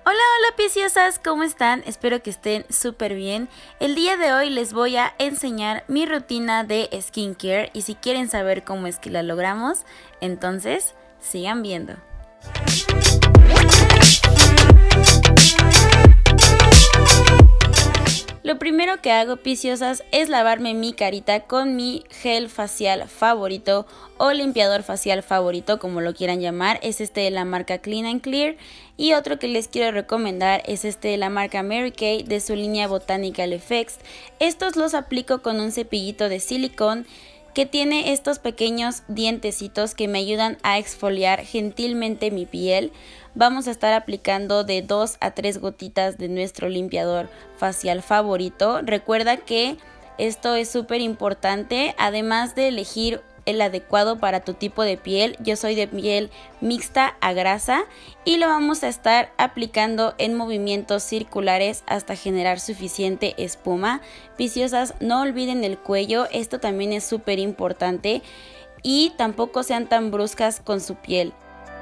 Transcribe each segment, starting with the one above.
Hola, hola Pisciosas, ¿cómo están? Espero que estén súper bien. El día de hoy les voy a enseñar mi rutina de skincare y si quieren saber cómo es que la logramos, entonces sigan viendo. Lo primero que hago, Pisciosas, es lavarme mi carita con mi gel facial favorito o limpiador facial favorito, como lo quieran llamar. Es este de la marca Clean and Clear. Y otro que les quiero recomendar es este de la marca Mary Kay de su línea Botanical Effects. Estos los aplico con un cepillito de silicón que tiene estos pequeños dientecitos que me ayudan a exfoliar gentilmente mi piel. Vamos a estar aplicando de 2 a 3 gotitas de nuestro limpiador facial favorito. Recuerda que esto es súper importante, además de elegir el adecuado para tu tipo de piel. Yo soy de piel mixta a grasa y lo vamos a estar aplicando en movimientos circulares hasta generar suficiente espuma. Pisciosas, no olviden el cuello, esto también es súper importante, y tampoco sean tan bruscas con su piel.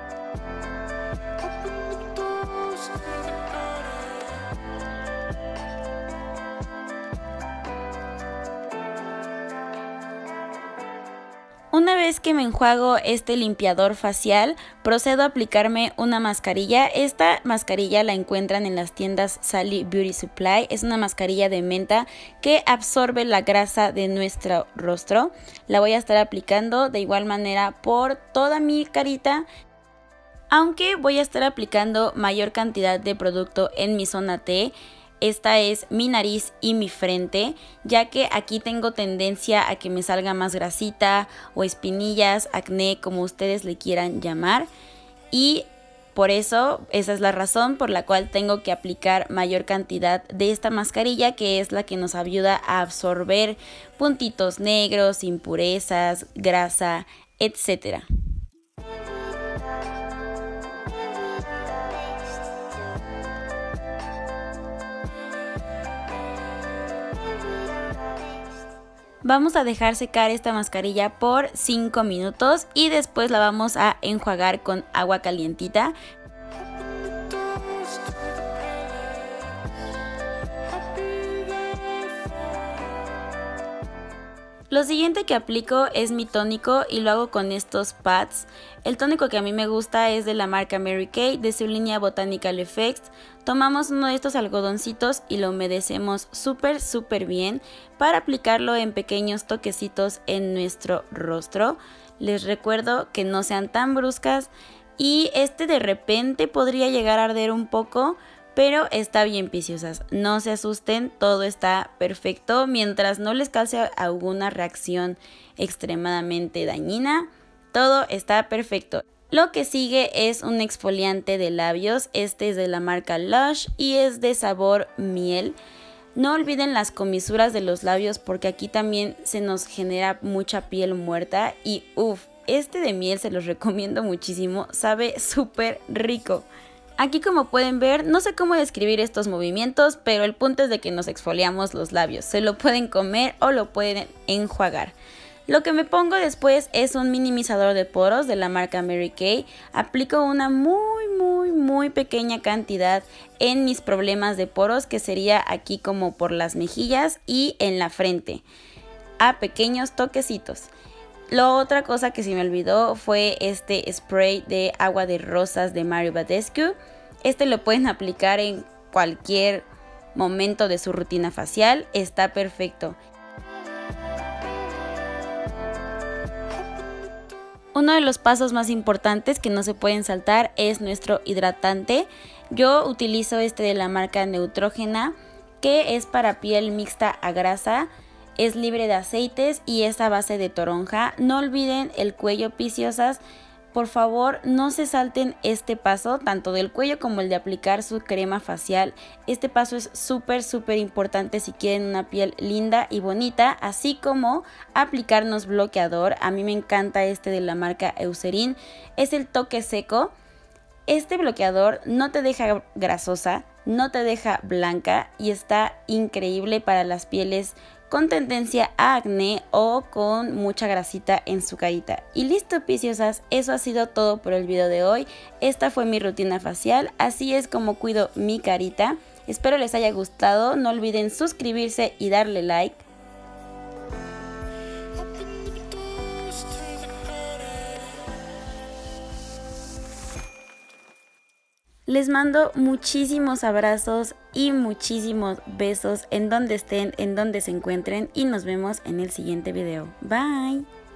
Una vez que me enjuago este limpiador facial, procedo a aplicarme una mascarilla. Esta mascarilla la encuentran en las tiendas Sally Beauty Supply. Es una mascarilla de menta que absorbe la grasa de nuestro rostro. La voy a estar aplicando de igual manera por toda mi carita, aunque voy a estar aplicando mayor cantidad de producto en mi zona T. Esta es mi nariz y mi frente, ya que aquí tengo tendencia a que me salga más grasita o espinillas, acné, como ustedes le quieran llamar. Y por eso, esa es la razón por la cual tengo que aplicar mayor cantidad de esta mascarilla, que es la que nos ayuda a absorber puntitos negros, impurezas, grasa, etc. Vamos a dejar secar esta mascarilla por 5 minutos y después la vamos a enjuagar con agua calientita. Lo siguiente que aplico es mi tónico y lo hago con estos pads. El tónico que a mí me gusta es de la marca Mary Kay, de su línea Botanical Effects. Tomamos uno de estos algodoncitos y lo humedecemos súper bien para aplicarlo en pequeños toquecitos en nuestro rostro. Les recuerdo que no sean tan bruscas y de repente podría llegar a arder un poco, pero está bien, Pisciosas, no se asusten, todo está perfecto mientras no les cause alguna reacción extremadamente dañina, todo está perfecto. Lo que sigue es un exfoliante de labios, este es de la marca Lush y es de sabor miel. No olviden las comisuras de los labios porque aquí también se nos genera mucha piel muerta y este de miel se los recomiendo muchísimo, sabe súper rico. Aquí, como pueden ver, no sé cómo describir estos movimientos, pero el punto es de que nos exfoliamos los labios. Se lo pueden comer o lo pueden enjuagar. Lo que me pongo después es un minimizador de poros de la marca Mary Kay. Aplico una muy pequeña cantidad en mis problemas de poros, que sería aquí como por las mejillas y en la frente, a pequeños toquecitos. La otra cosa que se me olvidó fue este spray de agua de rosas de Mario Badescu. Este lo pueden aplicar en cualquier momento de su rutina facial, está perfecto. Uno de los pasos más importantes que no se pueden saltar es nuestro hidratante. Yo utilizo este de la marca Neutrogena, que es para piel mixta a grasa. Es libre de aceites y es a base de toronja. No olviden el cuello, Pisciosas. Por favor, no se salten este paso, tanto del cuello como el de aplicar su crema facial. Este paso es súper importante si quieren una piel linda y bonita, así como aplicarnos bloqueador. A mí me encanta este de la marca Eucerin. Es el toque seco. Este bloqueador no te deja grasosa, no te deja blanca y está increíble para las pieles con tendencia a acné o con mucha grasita en su carita. Y listo, piciosas, eso ha sido todo por el video de hoy. Esta fue mi rutina facial, así es como cuido mi carita. Espero les haya gustado, no olviden suscribirse y darle like. Les mando muchísimos abrazos y muchísimos besos en donde estén, en donde se encuentren y nos vemos en el siguiente video. Bye.